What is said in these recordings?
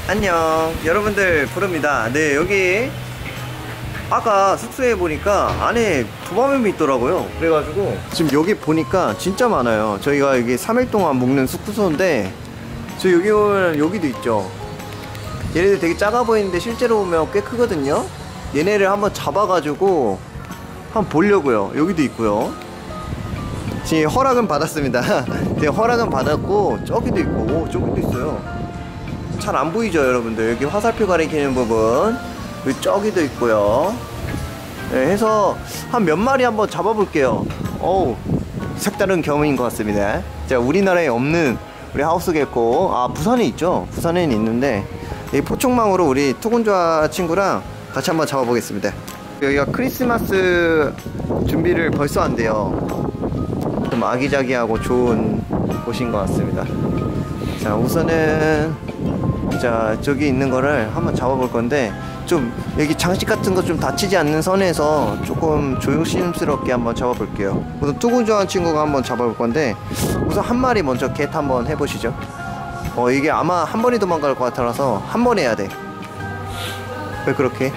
안녕 여러분들, 부릅니다. 네, 여기 아까 숙소에 보니까 안에 도마뱀이 있더라고요. 그래가지고 지금 여기 보니까 진짜 많아요. 저희가 여기 3일 동안 묵는 숙소인데 저 여기 오면 여기도 있죠. 얘네들 되게 작아 보이는데 실제로 보면 꽤 크거든요. 얘네를 한번 잡아가지고 한번 보려고요. 여기도 있고요. 지금 허락은 받았습니다. 지금 허락은 받았고 저기도 있고, 오, 저기도 있어요. 잘 안 보이죠 여러분들? 여기 화살표 가리키는 부분, 여기 저기도 있고요. 네, 해서 한 몇 마리 한번 잡아볼게요. 어우, 색다른 경험인 것 같습니다. 자, 우리나라에 없는 우리 하우스 개코, 아, 부산에 있죠. 부산에는 있는데 이 포촉망으로 우리 투군좌 친구랑 같이 한번 잡아보겠습니다. 여기가 크리스마스 준비를 벌써 한대요. 좀 아기자기하고 좋은 곳인 것 같습니다. 자, 우선은 자, 저기 있는 거를 한번 잡아볼 건데 좀 여기 장식 같은 거 좀 다치지 않는 선에서 조금 조심스럽게 한번 잡아볼게요. 우선 투군좌 친구가 한번 잡아볼 건데 우선 한 마리 먼저 겟 한번 해보시죠. 이게 아마 한 번에 도망갈 것 같아서 한 번 해야 돼. 왜 그렇게?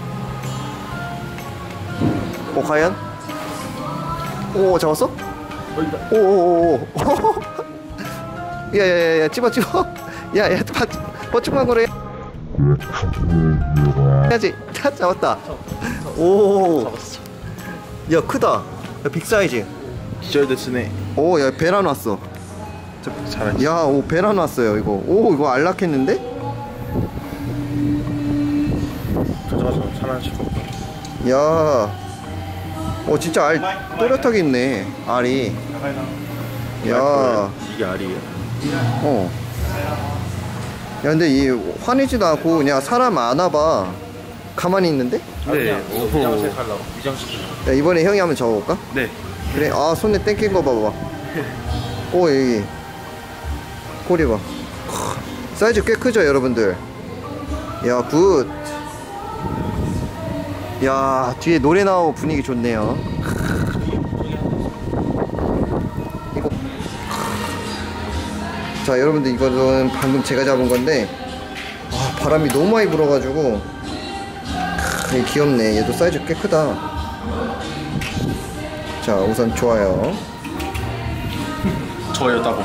과연? 오, 잡았어? 오오오오. 야야야야, 찝어. 야야, 버축만 거래 해야지. 잡았다. 오, 야, 크다. 야, 빅사이즈. 기절됐으네. 오, 야, 배란 왔어. 잘하지. 야, 오, 배란 왔어요. 이거 이거 안락했는데? 가져가서 하나씩. 야, 진짜 알 또렷하게 있네, 알이. 야, 이게 알이에요? 야, 근데 이 화내지도 않고 그냥 사람 안와봐. 가만히 있는데? 네. 위장실 가려고. 위장실. 야, 이번에 형이 한번 잡아볼까? 네. 그래. 아, 손에 땡긴 거 봐봐. 오, 여기 꼬리 봐. 사이즈 꽤 크죠 여러분들? 야, 굿. 야, 뒤에 노래 나오고 분위기 좋네요. 이거. 자, 여러분들, 이거는 방금 제가 잡은 건데 바람이 너무 많이 불어가지고 얘 귀엽네. 얘도 사이즈 꽤 크다. 자, 우선 좋아요. 저였다고.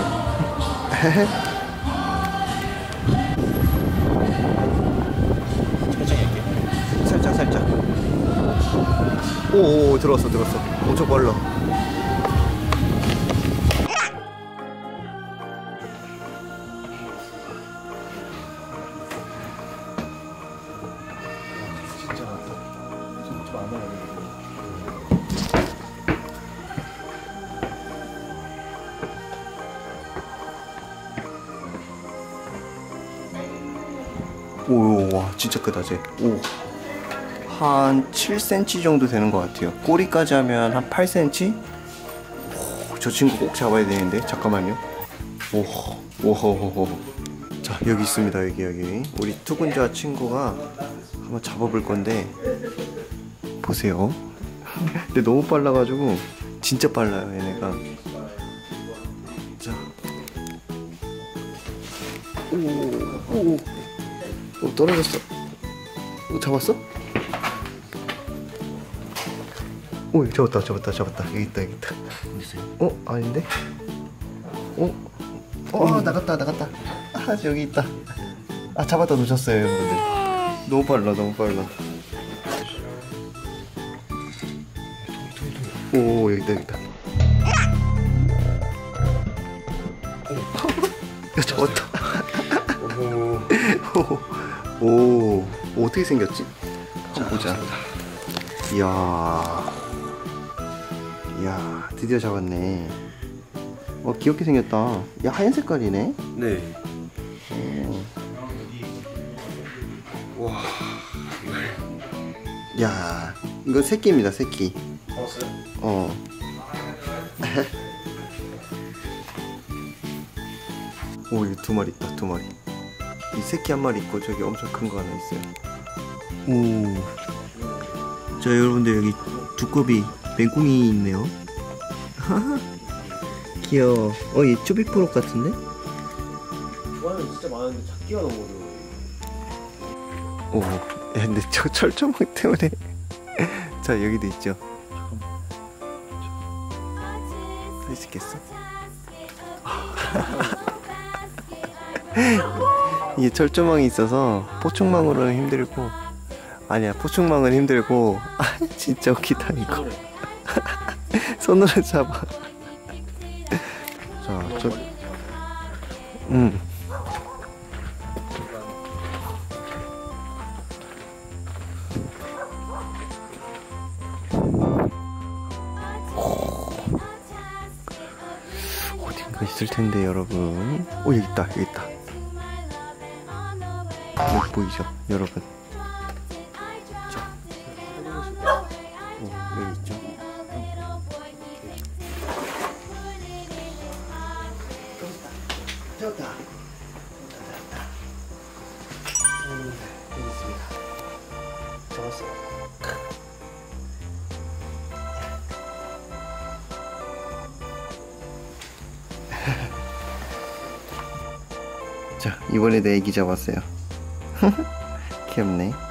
살짝. 오, 들어왔어. 엄청 빨라. 진짜 많다. 진짜 많아요. 오, 와, 진짜 크다 쟤. 오, 한 7cm 정도 되는 것 같아요. 꼬리까지 하면 한 8cm? 오, 저 친구 꼭 잡아야 되는데. 잠깐만요. 오호호호. 자, 여기 있습니다. 여기 우리 투군좌 친구가 한번 잡아볼 건데 보세요. 근데 너무 빨라가지고 진짜 빨라요 얘네가. 자, 오, 떨어졌어. 잡았어? 오, 잡았다. 여기 있다. 아닌데? 나갔다. 아, 여기 있다. 아, 잡았다 놓쳤어요 여러분들. 너무 빨라. 오, 여기 있다. 야, 잡았다. 오, 어떻게 생겼지? 한번 보자. 이야, 드디어 잡았네. 귀엽게 생겼다. 야, 하얀 색깔이네. 네. 와. 야, 이거 새끼입니다, 새끼. 잡았어요? 오, 여기 두 마리 있다, 두 마리. 이 새끼 한 마리 있고 저기 엄청 큰 거 하나 있어요. 오. 자, 여러분들, 여기 두꺼비 맹꽁이 있네요. 귀여워. 얘 쪼비프로 같은데? 좋아하는 진짜 많은데 찾기가 너무 어려워. 오, 야, 근데 저 철조망 때문에. 자, 여기도 있죠. 서 있겠어? 이게 철조망이 있어서 포충망으로는 힘들고, 아니야, 포충망은 힘들고. 진짜 웃기다 이거. 손으로 잡아. 자, 저, 어딘가 있을 텐데 여러분. 오, 여기 있다, 여기 있다. 여기 보이죠, 여러분? 자, 오, 여기 있죠. 좋다. 여기 있습니다. 잡았어. 자, 이번에도 애기 잡았어요. 귀엽네.